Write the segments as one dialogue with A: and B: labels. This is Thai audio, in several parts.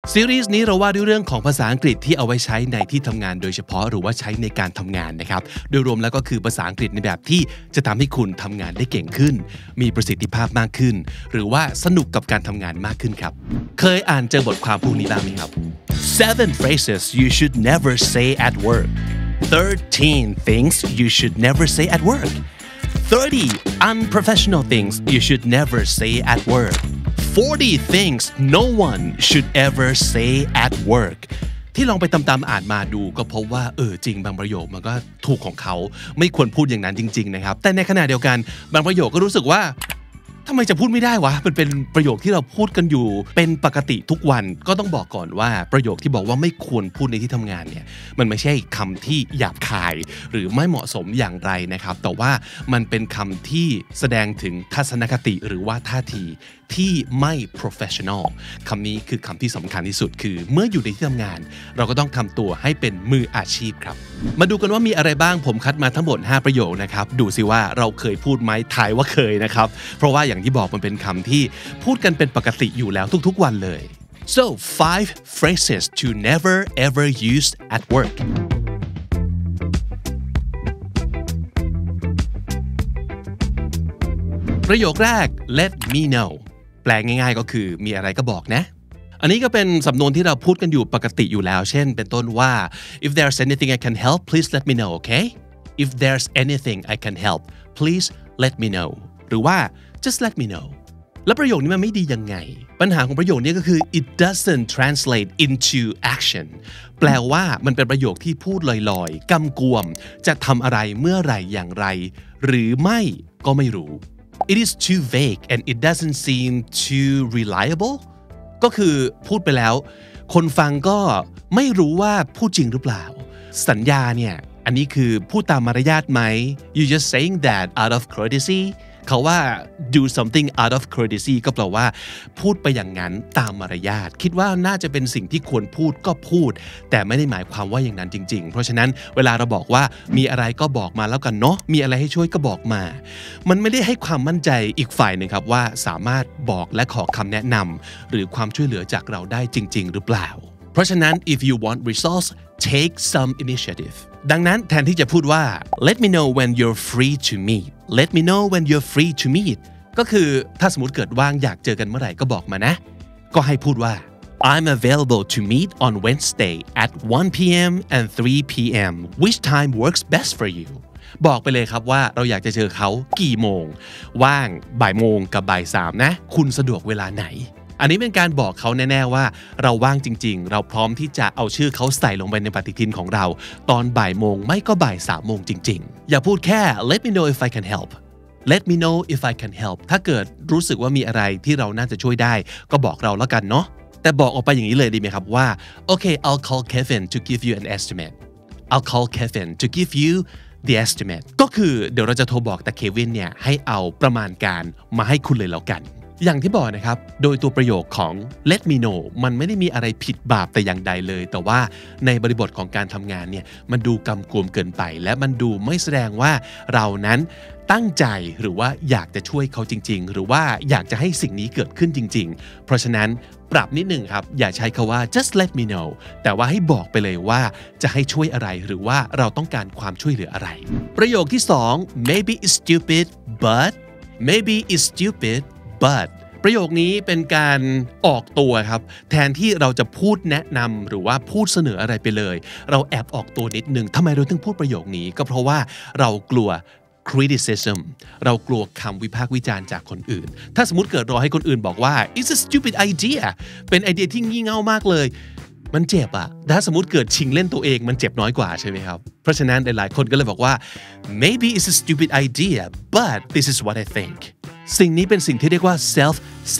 A: ซีรีส์นี้เราว่าด้วยเรื่องของภาษาอังกฤษที่เอาไว้ใช้ในที่ทำงานโดยเฉพาะหรือว่าใช้ในการทำงานนะครับโดยรวมแล้วก็คือภาษาอังกฤษในแบบที่จะทำให้คุณทำงานได้เก่งขึ้นมีประสิทธิภาพมากขึ้นหรือว่าสนุกกับการทำงานมากขึ้นครับเคยอ่านเจอบทความพวกนี้บ้างไหมครับ 7 phrases you should never say at work 13 things you should never say at work 30 unprofessional things you should never say at work 40 things no one should ever say at work ที่ลองไปตามๆอ่านมาดูก็พบว่าจริงบางประโยคมันก็ถูกของเขาไม่ควรพูดอย่างนั้นจริงๆนะครับแต่ในขณะเดียวกันบางประโยคก็รู้สึกว่าทำไมจะพูดไม่ได้วะมันเป็นประโยคที่เราพูดกันอยู่เป็นปกติทุกวันก็ต้องบอกก่อนว่าประโยคที่บอกว่าไม่ควรพูดในที่ทำงานเนี่ยมันไม่ใช่คำที่หยาบคายหรือไม่เหมาะสมอย่างไรนะครับแต่ว่ามันเป็นคำที่แสดงถึงทัศนคติหรือว่าท่าทีที่ไม่ professional คำนี้คือคำที่สำคัญที่สุดคือเมื่ออยู่ในที่ทำงานเราก็ต้องทำตัวให้เป็นมืออาชีพครับมาดูกันว่ามีอะไรบ้างผมคัดมาทั้งหมด5ประโยคนะครับดูสิว่าเราเคยพูดไหมทายว่าเคยนะครับเพราะว่าอย่างที่บอกมันเป็นคำที่พูดกันเป็นปกติอยู่แล้วทุกๆวันเลย so 5 phrases to never ever use at workประโยคแรก let me know แปลง่ายๆก็คือมีอะไรก็บอกนะอันนี้ก็เป็นสำนวนที่เราพูดกันอยู่ปกติอยู่แล้วเช่นเป็นต้นว่า if there's anything I can help please let me know okay if there's anything I can help please let me know หรือว่า just let me know แล้วประโยคนี้มันไม่ดียังไงปัญหาของประโยคนี้ก็คือ it doesn't translate into action แปลว่ามันเป็นประโยคที่พูดลอยๆกำกวมจะทำอะไรเมื่อไหร่อย่างไรหรือไม่ก็ไม่รู้It is too vague and it doesn't seem too reliable ก็คือพูดไปแล้วคนฟังก็ไม่รู้ว่าพูดจริงหรือเปล่าสัญญาเนี่ยอันนี้คือพูดตามมารยาทไหม You just saying that out of courtesy เขาว่า do something out of courtesy ก็แปลว่าพูดไปอย่างนั้นตามมารยาทคิดว่าน่าจะเป็นสิ่งที่ควรพูดก็พูดแต่ไม่ได้หมายความว่าอย่างนั้นจริงๆเพราะฉะนั้นเวลาเราบอกว่ามีอะไรก็บอกมาแล้วกันเนาะมีอะไรให้ช่วยก็บอกมามันไม่ได้ให้ความมั่นใจอีกฝ่ายหนึ่งครับว่าสามารถบอกและขอคำแนะนำหรือความช่วยเหลือจากเราได้จริงๆหรือเปล่าเพราะฉะนั้น if you want results take some initiative ดังนั้นแทนที่จะพูดว่า let me know when you're free to meet let me know when you're free to meet ก็คือถ้าสมมติเกิดว่างอยากเจอกันเมื่อไหร่ก็บอกมานะก็ให้พูดว่า I'm available to meet on Wednesday at 1 p.m. and 3 p.m. which time works best for you บอกไปเลยครับว่าเราอยากจะเจอเขากี่โมงว่างบ่ายโมงกับบ่ายสามนะคุณสะดวกเวลาไหนอันนี้เป็นการบอกเขาแน่ๆว่าเราว่างจริงๆเราพร้อมที่จะเอาชื่อเขาใส่ลงไปในปฏิทินของเราตอนบ่ายโมงไม่ก็บ่ายสามโมงจริงๆอย่าพูดแค่ let me know if I can help let me know if I can help ถ้าเกิดรู้สึกว่ามีอะไรที่เราน่าจะช่วยได้ก็บอกเราแล้วกันเนาะแต่บอกออกไปอย่างนี้เลยดีไหมครับว่า okay I'll call Kevin to give you an estimate I'll call Kevin to give you the estimate ก็คือเดี๋ยวเราจะโทรบอกแต่เควินเนี่ยให้เอาประมาณการมาให้คุณเลยแล้วกันอย่างที่บอกนะครับโดยตัวประโยคของ let me know มันไม่ได้มีอะไรผิดบาปแต่อย่างใดเลยแต่ว่าในบริบทของการทำงานเนี่ยมันดูกำกวมเกินไปและมันดูไม่แสดงว่าเรานั้นตั้งใจหรือว่าอยากจะช่วยเขาจริงๆหรือว่าอยากจะให้สิ่งนี้เกิดขึ้นจริงๆเพราะฉะนั้นปรับนิดนึงครับอย่าใช้คำว่า just let me know แต่ว่าให้บอกไปเลยว่าจะให้ช่วยอะไรหรือว่าเราต้องการความช่วยเหลืออะไรประโยคที่2 maybe it's stupid but maybe it's stupid but ประโยคนี้เป็นการออกตัวครับแทนที่เราจะพูดแนะนำหรือว่าพูดเสนออะไรไปเลยเราแอบออกตัวนิดนึงทำไมเราถึงพูดประโยคนี้ก็เพราะว่าเรากลัว criticism เรากลัวคำวิพากษ์วิจารณ์จากคนอื่นถ้าสมมติเกิดรอให้คนอื่นบอกว่า it's a stupid idea เป็นไอเดียที่งี่เง่ามากเลยมันเจ็บอะถ้าสมมติเกิดชิงเล่นตัวเองมันเจ็บน้อยกว่าใช่ไหมครับเพราะฉะนั้นหลายๆคนก็เลยบอกว่า maybe it's a stupid idea but this is what I think สิ่งนี้เป็นสิ่งที่เรียกว่า self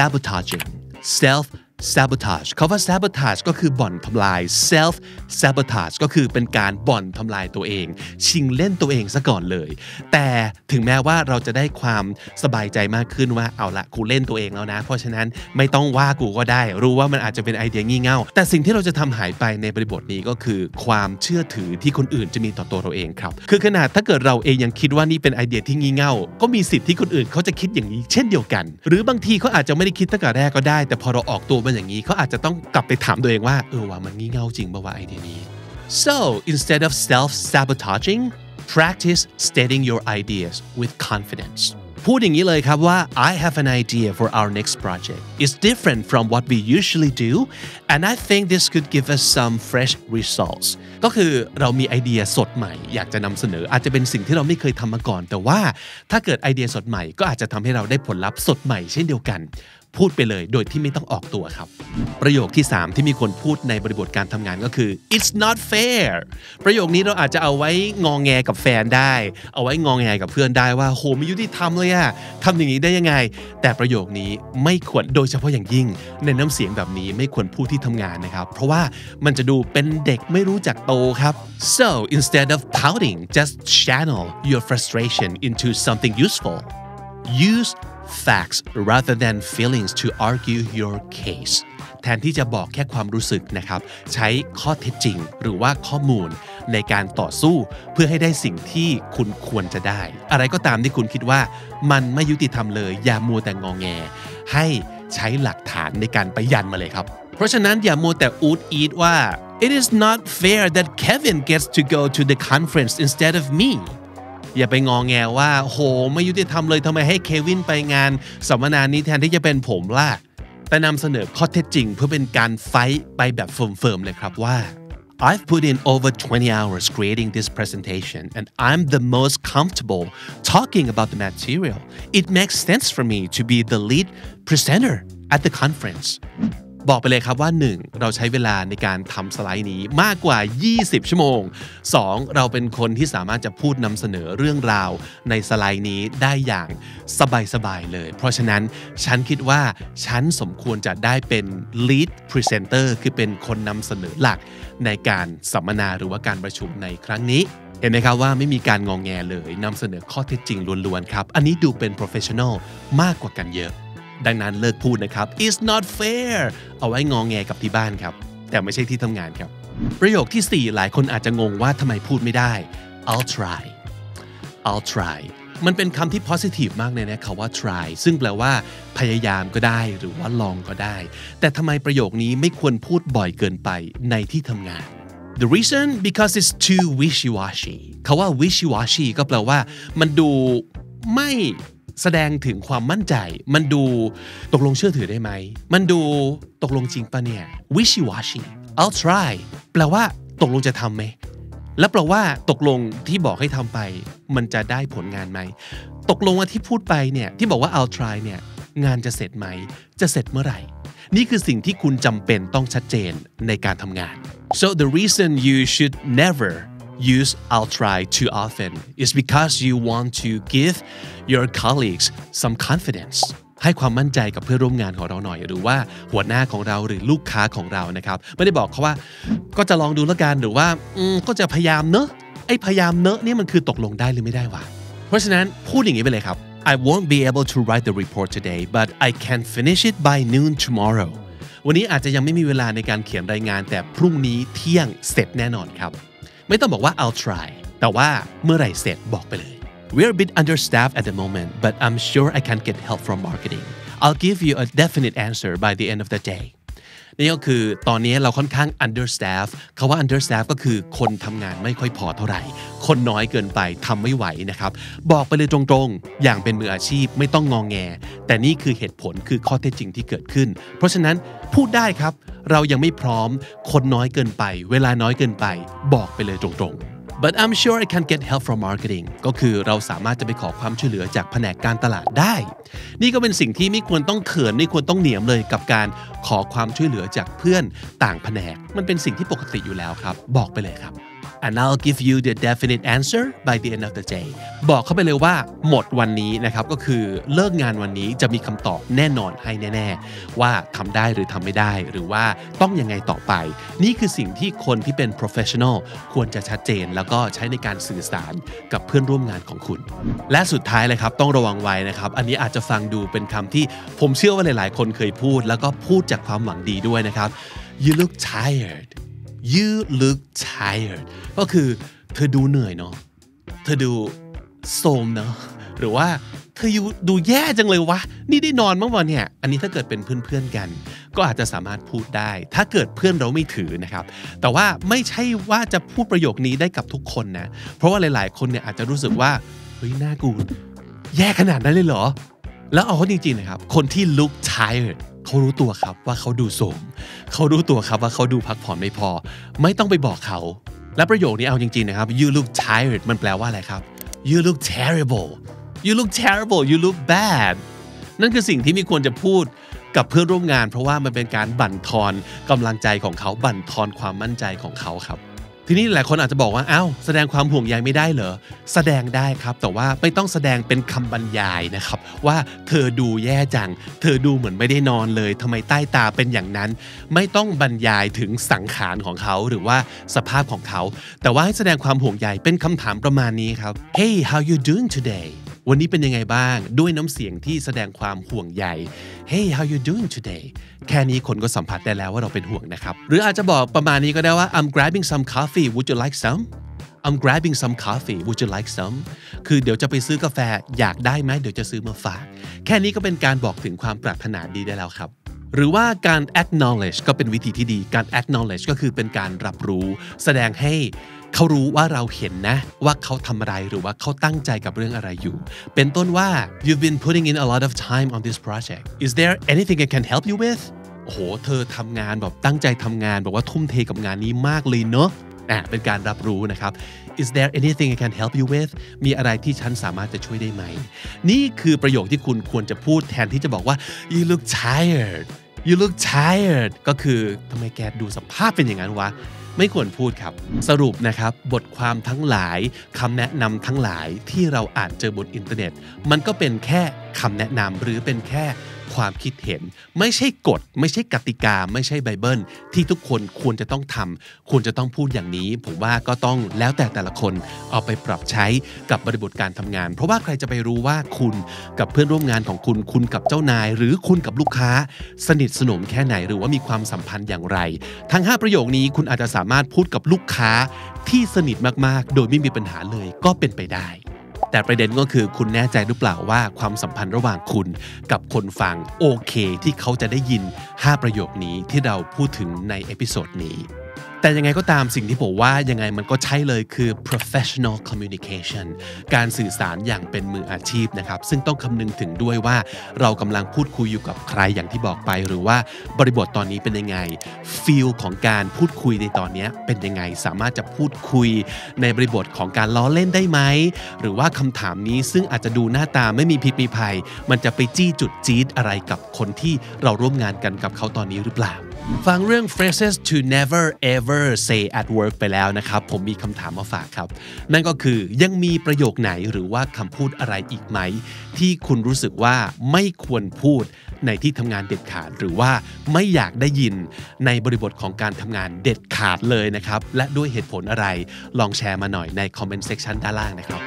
A: sabotageคำว่า sabotage ก็คือบ่อนทำลาย self sabotage ก็คือเป็นการบ่อนทำลายตัวเองชิงเล่นตัวเองซะก่อนเลยแต่ถึงแม้ว่าเราจะได้ความสบายใจมากขึ้นว่าเอาละกูเล่นตัวเองแล้วนะเพราะฉะนั้นไม่ต้องว่ากูก็ได้รู้ว่ามันอาจจะเป็นไอเดียงี่เง่าแต่สิ่งที่เราจะทำหายไปในบริบทนี้ก็คือความเชื่อถือที่คนอื่นจะมีต่อตัวเราเองครับคือขนาดถ้าเกิดเราเองยังคิดว่านี่เป็นไอเดียที่งี่เง่าก็มีสิทธิ์ที่คนอื่นเขาจะคิดอย่างนี้เช่นเดียวกันหรือบางทีเขาอาจจะไม่ได้คิดตั้งแต่แรกก็ได้แต่พอเราออกตัวมาอย่างนี้เขาอาจจะต้องกลับไปถามตัวเองว่าว่ามันงี่เง่าจริงป่าวว่าไอเดียนี้ so instead of self-sabotaging practice stating your ideas with confidence พูดอย่างนี้เลยครับว่า I have an idea for our next project. It's different from what we usually do and I think this could give us some fresh results ก็คือเรามีไอเดียสดใหม่อยากจะนำเสนออาจจะเป็นสิ่งที่เราไม่เคยทำมาก่อนแต่ว่าถ้าเกิดไอเดียสดใหม่ก็อาจจะทำให้เราได้ผลลัพธ์สดใหม่เช่นเดียวกันพูดไปเลยโดยที่ไม่ต้องออกตัวครับประโยคที่3ที่มีคนพูดในบริบทการทำงานก็คือ it's not fair ประโยคนี้เราอาจจะเอาไว้งอแงกับแฟนได้เอาไว้งอแงกับเพื่อนได้ว่าโหไม่ยุติธรรมเลยอะทำอย่างนี้ได้ยังไงแต่ประโยคนี้ไม่ควรโดยเฉพาะอย่างยิ่งในน้ำเสียงแบบนี้ไม่ควรพูดที่ทำงานนะครับเพราะว่ามันจะดูเป็นเด็กไม่รู้จักโตครับ so instead of pouting just channel your frustration into something useful use facts rather than feelings to argue your case แทนที่จะบอกแค่ความรู้สึกนะครับใช้ข้อเท็จจริงหรือว่าข้อมูลในการต่อสู้เพื่อให้ได้สิ่งที่คุณควรจะได้อะไรก็ตามที่คุณคิดว่ามันไม่ยุติธรรมเลยอย่ามัวแต่งอแงให้ใช้หลักฐานในการไปยันมาเลยครับเพราะฉะนั้นอย่ามัวแต่อูดอีดว่า it is not fair that Kevin gets to go to the conference instead of meอย่าไปงอแงว่าโหไม่ยุติธรรมเลยทำไมให้เควินไปงานสัมมนานี้แทนที่จะเป็นผมล่ะแต่นำเสนอข้อเท็จจริงเพื่อเป็นการไฟท์ไปแบบเฟิร์มๆเลยครับว่า I've put in over 20 hours creating this presentation and I'm the most comfortable talking about the material. It makes sense for me to be the lead presenter at the conferenceบอกไปเลยครับว่า 1. เราใช้เวลาในการทำสไลด์นี้มากกว่า20ชั่วโมง 2. เราเป็นคนที่สามารถจะพูดนำเสนอเรื่องราวในสไลด์นี้ได้อย่างสบายๆเลยเพราะฉะนั้นฉันคิดว่าฉันสมควรจะได้เป็น lead presenter คือเป็นคนนำเสนอหลักในการสัมมนาหรือว่าการประชุมในครั้งนี้เห็นไหมครับว่าไม่มีการงอแงเลยนำเสนอข้อเท็จจริงล้วนๆครับอันนี้ดูเป็น professional มากกว่ากันเยอะดังนั้นเลิกพูดนะครับ it's not fair เอาไว้งอแงกับที่บ้านครับแต่ไม่ใช่ที่ทำงานครับประโยคที่4หลายคนอาจจะงงว่าทำไมพูดไม่ได้ I'll try มันเป็นคำที่ positive มากเลยนะคำว่า try ซึ่งแปลว่าพยายามก็ได้หรือว่าลองก็ได้แต่ทำไมประโยคนี้ไม่ควรพูดบ่อยเกินไปในที่ทำงาน The reason because it's too wishy-washy คำว่า wishy-washy ก็แปลว่ามันดูไม่แสดงถึงความมั่นใจมันดูตกลงเชื่อถือได้ไหมมันดูตกลงจริงปะเนี่ย wishy-washy I'll try แปลว่าตกลงจะทำไหมและแปลว่าตกลงที่บอกให้ทำไปมันจะได้ผลงานไหมตกลงว่าที่พูดไปเนี่ยที่บอกว่า I'll try เนี่ยงานจะเสร็จไหมจะเสร็จเมื่อไหร่นี่คือสิ่งที่คุณจำเป็นต้องชัดเจนในการทำงาน so the reason you should never use I'll try too often is because you want to give your colleagues some confidence ให้ความมั่นใจกับเพื่อนร่วมงานของเราหน่อยหรือว่าหัวหน้าของเราหรือลูกค้าของเรานะครับไม่ได้บอกเขาว่าก็จะลองดูแล้วกันหรือว่าก็จะพยายามเนอะไอ้พยายามเนอะนี่มันคือตกลงได้หรือไม่ได้วะเพราะฉะนั้นพูดอย่างนี้ไปเลยครับ I won't be able to write the report today but I can finish it by noon tomorrow วันนี้อาจจะยังไม่มีเวลาในการเขียนรายงานแต่พรุ่งนี้เที่ยงเสร็จแน่นอนครับไม่ต้องบอกว่า I'll try แต่ว่าเมื่อไหร่เสร็จบอกไปเลย We're a bit understaffed at the moment but I'm sure I can get help from marketing I'll give you a definite answer by the end of the day นี่ก็คือตอนนี้เราค่อนข้าง understaff คำว่า understaff ก็คือคนทำงานไม่ค่อยพอเท่าไหร่คนน้อยเกินไปทำไม่ไหวนะครับบอกไปเลยตรงๆอย่างเป็นมืออาชีพไม่ต้องงอแงแต่นี่คือเหตุผลคือข้อเท็จจริงที่เกิดขึ้นเพราะฉะนั้นพูดได้ครับเรายังไม่พร้อมคนน้อยเกินไปเวลาน้อยเกินไปบอกไปเลยตรงๆBut I'm sure I can get help from marketing ก็คือเราสามารถจะไปขอความช่วยเหลือจากแผนกการตลาดได้นี่ก็เป็นสิ่งที่ไม่ควรต้องเขินไม่ควรต้องเหนียมเลยกับการขอความช่วยเหลือจากเพื่อนต่างแผนกมันเป็นสิ่งที่ปกติอยู่แล้วครับบอกไปเลยครับ and I'll give you the definite answer by the end of the day บอกเขาไปเลยว่าหมดวันนี้นะครับก็คือเลิกงานวันนี้จะมีคำตอบแน่นอนให้แน่ๆว่าทำได้หรือทำไม่ได้หรือว่าต้องยังไงต่อไปนี่คือสิ่งที่คนที่เป็น professional ควรจะชัดเจนแล้วก็ใช้ในการสื่อสารกับเพื่อนร่วมงานของคุณและสุดท้ายเลยครับต้องระวังไว้นะครับอันนี้อาจจะฟังดูเป็นคำที่ผมเชื่อว่าหลายๆคนเคยพูดแล้วก็พูดจากความหวังดีด้วยนะครับ You look tired You look tired ก็คือเธอดูเหนื่อยเนาะเธอดูโทรมเนาะหรือว่าเธอดูแย่จังเลยวะนี่ได้นอนบ้างวะเนี่ยอันนี้ถ้าเกิดเป็นเพื่อนๆกันก็อาจจะสามารถพูดได้ถ้าเกิดเพื่อนเราไม่ถือนะครับแต่ว่าไม่ใช่ว่าจะพูดประโยคนี้ได้กับทุกคนนะเพราะว่าหลายๆคนเนี่ยอาจจะรู้สึกว่าเฮ้ยหน้ากูแย่ขนาดนั้นเลยเหรอแล้วเอาเข้าจริงๆนะครับคนที่ look tired เขารู้ตัวครับว่าเขาดูโทรมเขารู้ตัวครับว่าเขาดูพักผ่อนไม่พอไม่ต้องไปบอกเขาและประโยคนี้เอาจริงๆนะครับ you look tired มันแปลว่าอะไรครับ you look terrible you look terrible you look bad นั่นคือสิ่งที่มีควรจะพูดกับเพื่อนร่วมงานเพราะว่ามันเป็นการบั่นทอนกำลังใจของเขาบั่นทอนความมั่นใจของเขาครับทีนี้หลายคนอาจจะบอกว่าอ้าวแสดงความห่วงใยไม่ได้เหรอแสดงได้ครับแต่ว่าไม่ต้องแสดงเป็นคำบรรยายนะครับว่าเธอดูแย่จังเธอดูเหมือนไม่ได้นอนเลยทำไมใต้ตาเป็นอย่างนั้นไม่ต้องบรรยายถึงสังขารของเขาหรือว่าสภาพของเขาแต่ว่าให้แสดงความห่วงใยเป็นคำถามประมาณนี้ครับ Hey how you doing today วันนี้เป็นยังไงบ้างด้วยน้ำเสียงที่แสดงความห่วงใย Hey how you doing today แค่นี้คนก็สัมผัสได้แล้วว่าเราเป็นห่วงนะครับหรืออาจจะบอกประมาณนี้ก็ได้ว่า I'm grabbing some coffee would you like some I'm grabbing some coffee would you like some คือเดี๋ยวจะไปซื้อกาแฟอยากได้ไหมเดี๋ยวจะซื้อมาฝากแค่นี้ก็เป็นการบอกถึงความปรารถนาดีได้แล้วครับหรือว่าการ acknowledge ก็เป็นวิธีที่ดีการ acknowledge ก็คือเป็นการรับรู้แสดงให้เขารู้ว่าเราเห็นนะว่าเขาทำอะไรหรือว่าเขาตั้งใจกับเรื่องอะไรอยู่เป็นต้นว่า You've been putting in a lot of time on this project Is there anything I can help you with โอ้โหเธอทำงานแบบตั้งใจทำงานบอกว่าทุ่มเทกับงานนี้มากเลยเนอะเป็นการรับรู้นะครับ Is there anything I can help you with มีอะไรที่ฉันสามารถจะช่วยได้ไหมนี่คือประโยคที่คุณควรจะพูดแทนที่จะบอกว่า You look tired You look tired ก็คือทำไมแกดูสภาพเป็นอย่างนั้นวะไม่ควรพูดครับสรุปนะครับบทความทั้งหลายคำแนะนำทั้งหลายที่เราอ่านเจอบนอินเทอร์เน็ตมันก็เป็นแค่คำแนะนำหรือเป็นแค่ความคิดเห็นไม่ใช่กฎไม่ใช่กติกาไม่ใช่ไบเบิลที่ทุกคนควรจะต้องทำควรจะต้องพูดอย่างนี้ผมว่าก็ต้องแล้วแต่ละคนเอาไปปรับใช้กับบริบทการทำงานเพราะว่าใครจะไปรู้ว่าคุณกับเพื่อนร่วมงานของคุณกับเจ้านายหรือคุณกับลูกค้าสนิทสนมแค่ไหนหรือว่ามีความสัมพันธ์อย่างไรทั้ง5ประโยคนี้คุณอาจจะสามารถพูดกับลูกค้าที่สนิทมากๆโดยไม่มีปัญหาเลยก็เป็นไปได้แต่ประเด็นก็คือคุณแน่ใจหรือเปล่าว่าความสัมพันธ์ระหว่างคุณกับคนฟังโอเคที่เขาจะได้ยิน5ประโยคนี้ที่เราพูดถึงในเอพิโซดนี้แต่ยังไงก็ตามสิ่งที่ผมว่ายังไงมันก็ใช่เลยคือ professional communication การสื่อสารอย่างเป็นมืออาชีพนะครับซึ่งต้องคำนึงถึงด้วยว่าเรากำลังพูดคุยอยู่กับใครอย่างที่บอกไปหรือว่าบริบทตอนนี้เป็นยังไง feel ของการพูดคุยในตอนนี้เป็นยังไงสามารถจะพูดคุยในบริบทของการล้อเล่นได้ไหมหรือว่าคำถามนี้ซึ่งอาจจะดูหน้าตาไม่มีพิษมีภัยมันจะไปจี้จุดจี๊ดอะไรกับคนที่เราร่วมงานกันกับเขาตอนนี้หรือเปล่าฟังเรื่อง phrases to never ever say at work ไปแล้วนะครับผมมีคำถามมาฝากครับนั่นก็คือยังมีประโยคไหนหรือว่าคำพูดอะไรอีกไหมที่คุณรู้สึกว่าไม่ควรพูดในที่ทำงานเด็ดขาดหรือว่าไม่อยากได้ยินในบริบทของการทำงานเด็ดขาดเลยนะครับและด้วยเหตุผลอะไรลองแชร์มาหน่อยใน comment section ด้านล่างนะครับ